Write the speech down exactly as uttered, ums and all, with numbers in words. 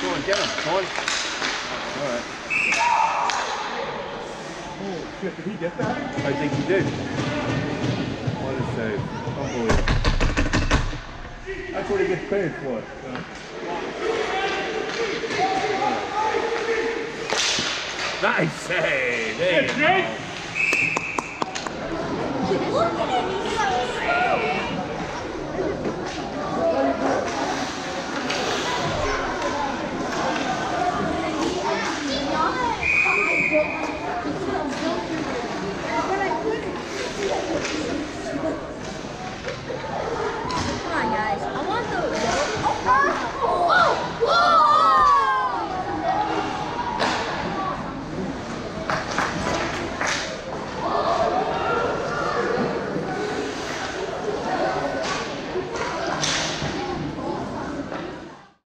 Come on, get him. Come on. All right. Oh, shit. Did he get that? I think he did. What a save. Unbelievable. That's what he gets paid for. So. Nice save. There you go. Look at it.